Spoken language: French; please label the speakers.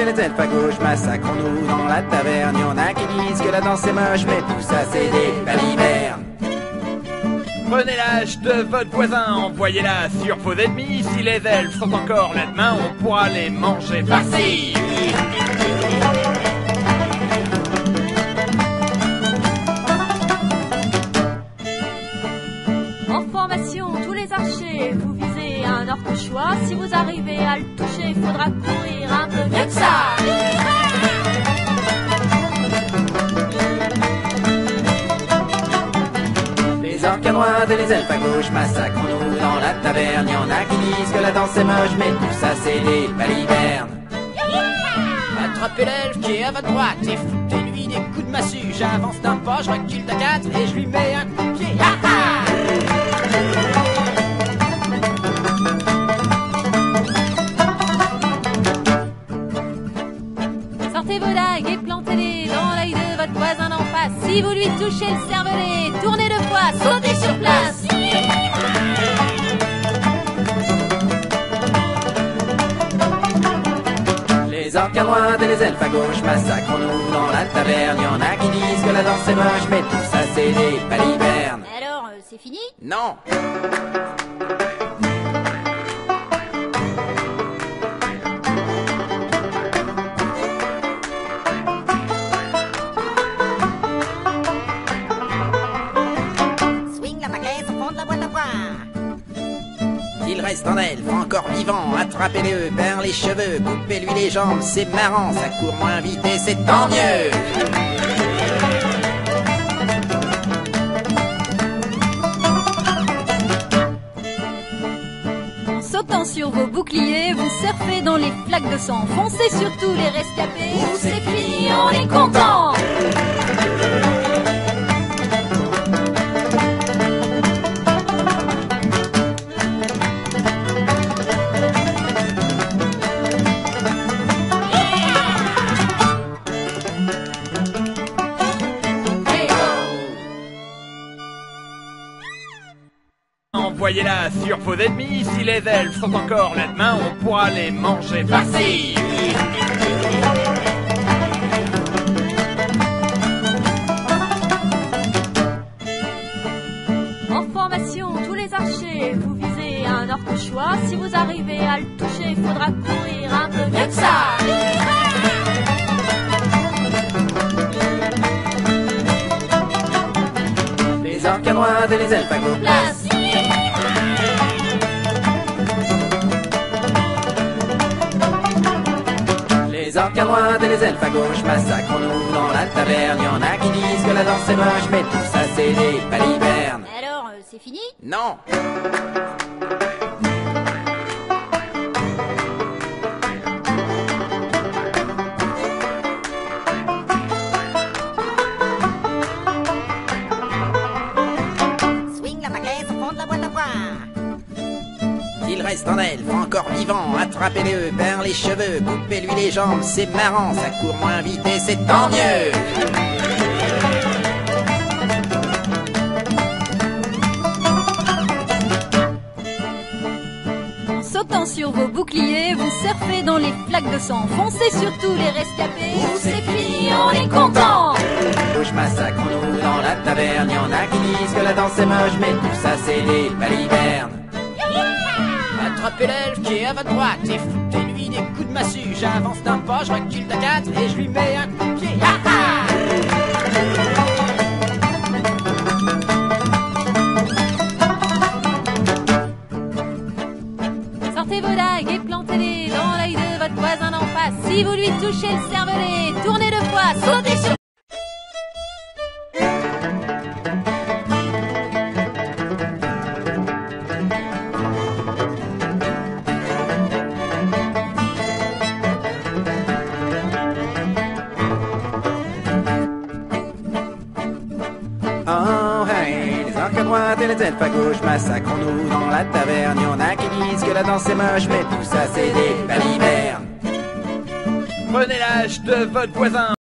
Speaker 1: les elfes à gauche, massacrons-nous dans la taverne. Y'en a qui disent que la danse est moche, mais tout ça c'est des balivernes.
Speaker 2: Prenez l'âge de votre voisin, envoyez-la sur vos ennemis. Si les elfes sont encore là demain, on pourra les manger farcis.
Speaker 3: En formation, tous les archers, vous visez un orque choix. Si vous arrivez à le toucher, faudra courir un peu mieux que ça.
Speaker 1: Les orques à droite et les elfes à gauche, massacrons-nous dans la taverne. Y'en a qui disent que la danse est moche, mais tout ça c'est des balivernes.
Speaker 4: Attrapez l'elfe qui est à votre droite et foutez-lui des coups de massue. J'avance d'un pas, je recule de 4 et je lui mets un coup de pied.
Speaker 3: Sortez vos dagues et plantez-les dans l'œil de votre voisin d'en face. Si vous lui touchez le cervelet, tournez 2 fois, sautez sur place.
Speaker 1: Les orques à droite et les elfes à gauche, massacrons-nous dans la taverne. Y'en a qui disent que la danse est moche, mais tout ça c'est des balivernes.
Speaker 3: Alors, c'est fini?
Speaker 1: Non.
Speaker 4: Swing la paquette au fond de la boîte à bois.
Speaker 1: Il reste un elfe encore vivant, attrapez-le par les cheveux, coupez-lui les jambes, c'est marrant, ça court moins vite et c'est tant mieux.
Speaker 3: En sautant sur vos boucliers, vous surfez dans les flaques de sang. Foncez sur tous les rescapés, c'est fini, on est content.
Speaker 2: Envoyez-la sur vos ennemis. Si les elfes sont encore là demain, on pourra les manger farcis.
Speaker 3: En formation, tous les archers, vous visez un orque choix. Si vous arrivez à le toucher, faudra courir un peu mieux que ça.
Speaker 1: Les orques à droite et les elfes à gauche.
Speaker 3: Place.
Speaker 1: Les orques à droite et les elfes à gauche, massacrons-nous dans la taverne. Y'en a qui disent que la danse est moche, mais tout ça c'est des balivernes.
Speaker 3: Alors, c'est fini?
Speaker 1: Non.
Speaker 4: Swing la paquette au fond de la boîte à bois.
Speaker 1: Il reste un elfe encore vivant, attrapez-le par les cheveux, coupez-lui les jambes, c'est marrant, ça court moins vite et c'est tant mieux.
Speaker 3: En sautant sur vos boucliers, vous surfez dans les flaques de sang. Foncez sur tous les rescapés, c'est fini, on est content.
Speaker 1: Gauche, massacrons-nous dans la taverne. Y'en a qui disent que la danse est moche, mais tout ça c'est des balivernes.
Speaker 4: Attrapez l'elfe qui est à votre droite et foutez-lui des coups de massue. J'avance d'un pas, je recule de 4 et je lui mets un coup de pied.
Speaker 3: Sortez vos dagues et plantez-les dans l'œil de votre voisin d'en face. Si vous lui touchez le cervelet, tournez 2 fois, sautez sur.
Speaker 1: Oh hey, les orques à droite et les elfes à gauche, massacrons-nous dans la taverne. Y'en a qui disent que la danse est moche, mais tout ça c'est des balivernes.
Speaker 2: Prenez l'âge de votre voisin.